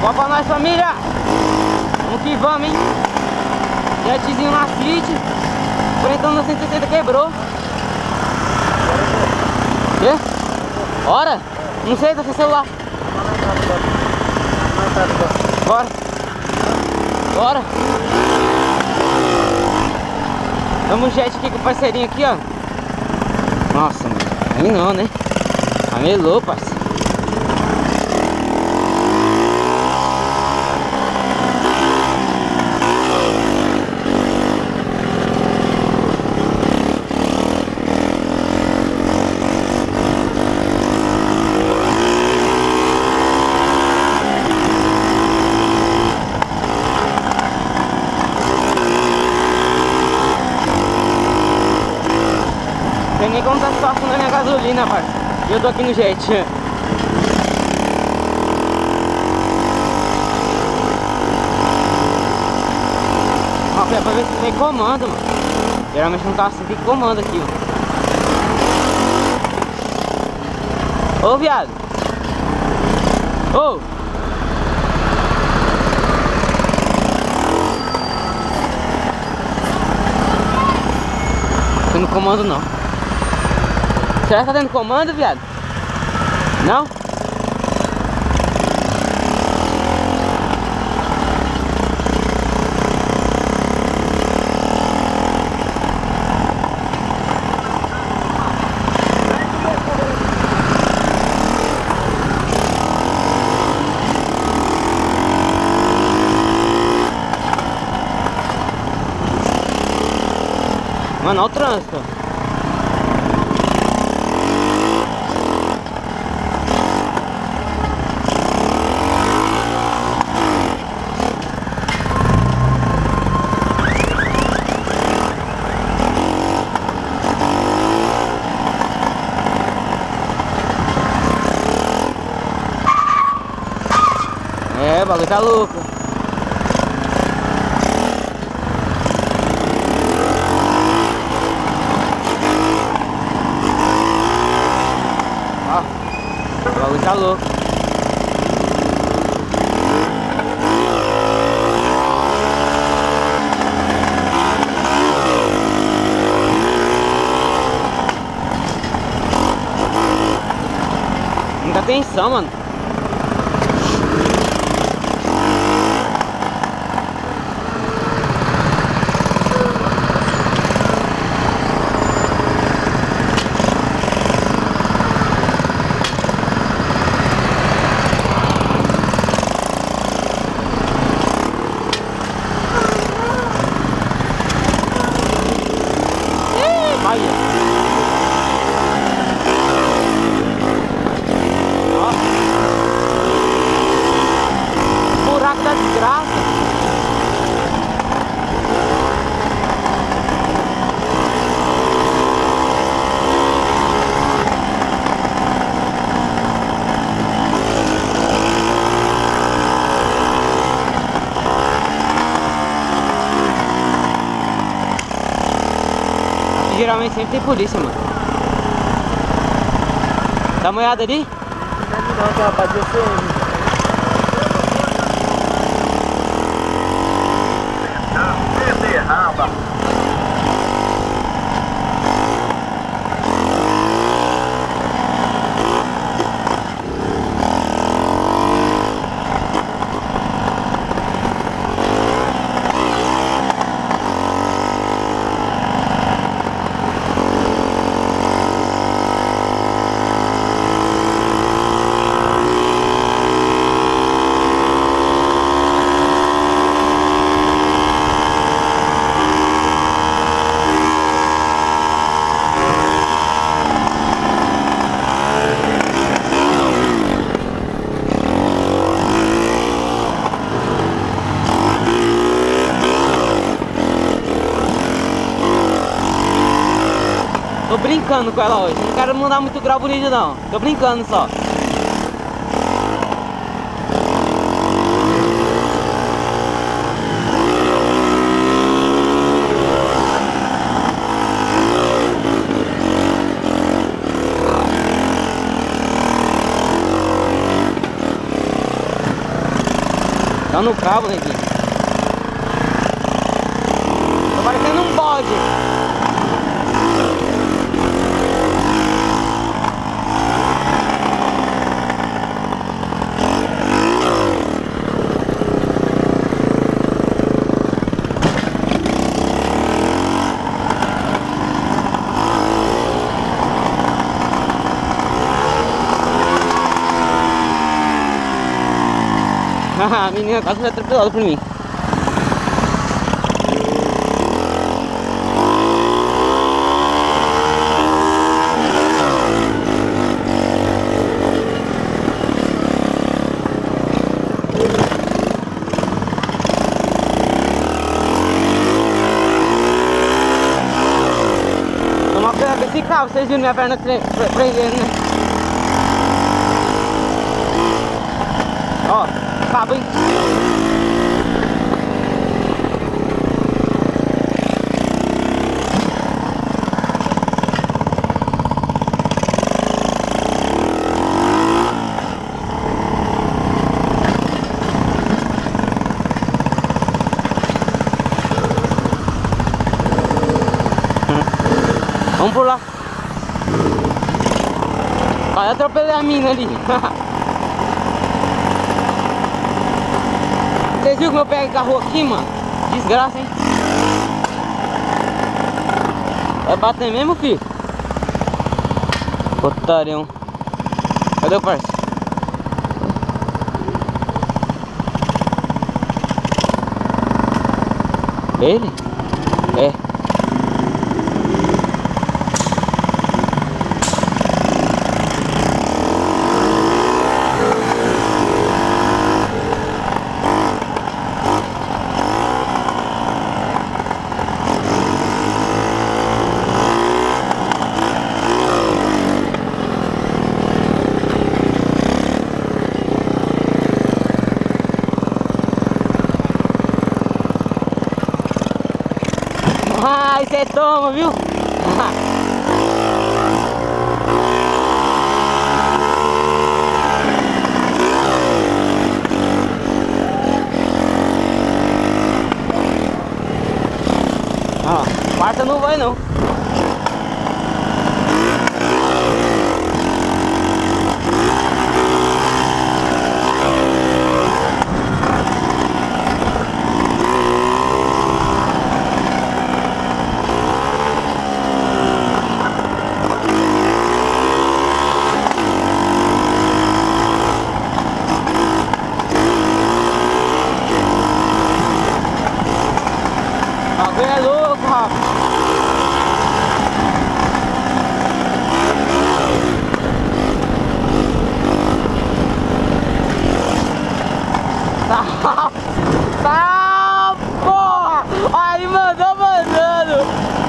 Bora pra nós, família! Vamos que vamos, hein? Jetzinho na City. Enfrentando na 160 quebrou. Quê? Hora? Não sei, tá sem celular. Bora. Bora. Vamos jet aqui com o parceirinho aqui, ó. Nossa, mano. Aí não, né? Amelou, parceiro. Não sei nem como tá a situação da minha gasolina, parceiro. E eu tô aqui no jet. Ó, é pra ver se tem comando, mano. Geralmente não tá assim, tem comando aqui, ó. Ô, viado. Ô. Não tem comando não. Será que tá tendo comando, viado? Não? Mano, olha o trânsito. É, o bagulho tá louco. Ó, o bagulho tá louco. Muita atenção, mano. Buraco da desgraça. Aqui geralmente sempre tem polícia, mano. Dá uma olhada ali. Não, tem rapaz de CM. Tô brincando com ela hoje. Não quero mandar muito grau bonito não. Tô brincando só. Tá no cabo, neguinho. Tô parecendo um bode. A menina quase foi atropelada por mim. Toma cuidado com esse cabo, vocês viram minha perna prendendo, né? Ó, cabo, hein? Vamos por lá. Vai atropelar a mina ali. Vocês viram como eu pego carro aqui, mano? Desgraça, hein? Vai bater mesmo, filho? Otário. Cadê o parceiro? Ele? É. Ai, você toma, viu? Ó, quarta não vai não. É louco, rapaz. Tá, porra! Aí mandou mandando.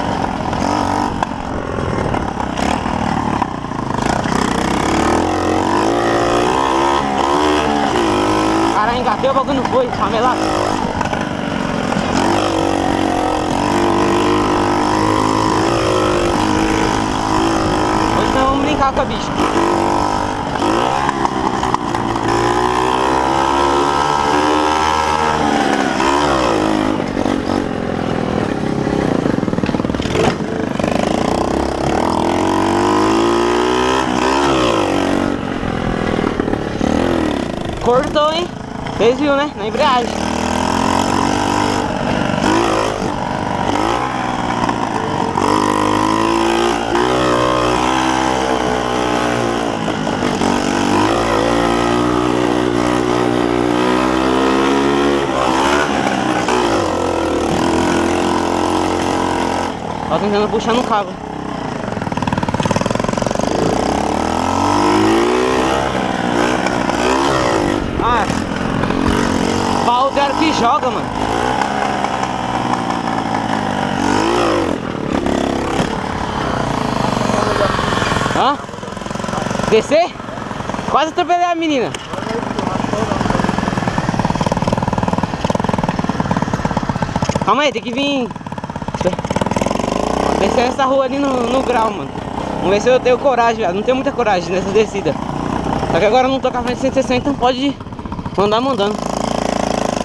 Cara, engatei o bagulho não foi, ramelado. Vamos brincar com a bicha. Cortou, hein? Vocês viram, né? Na embreagem. Tá tentando puxar no cabo. Ah, pau zero que joga, mano. Hã? Descer? Quase atropelei a menina. Calma aí, tem que vir. Descer essa rua ali no grau, mano. Vamos ver se eu tenho coragem, viado. Não tenho muita coragem nessa descida. Só que agora eu não tô com a frente de 160, então pode mandar mandando.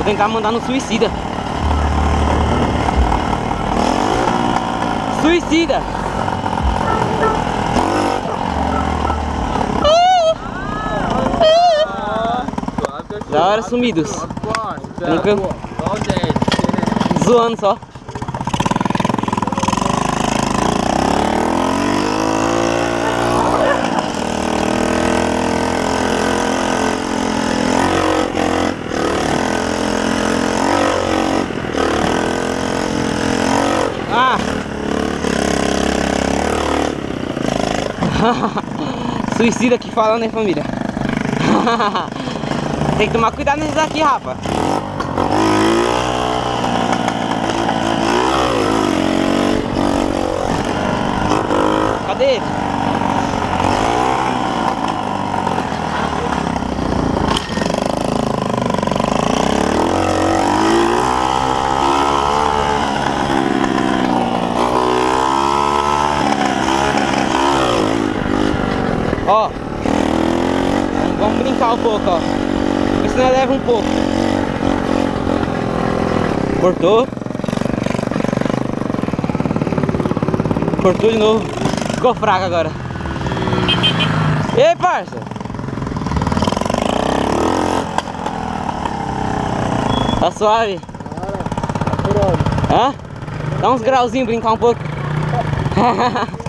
tentar mandar no suicida. Suicida! Da hora, sumidos. Nunca... Zoando só. Ah! Suicida que fala, né, família? Tem que tomar cuidado nesses aqui, rapaz. Cadê ele? Ó, vamos brincar um pouco, ó. Ver se nós leva um pouco. Cortou. Cortou de novo. Ficou fraco agora. Ei, parça. Tá suave? Hã? Dá uns grauzinhos, brincar um pouco.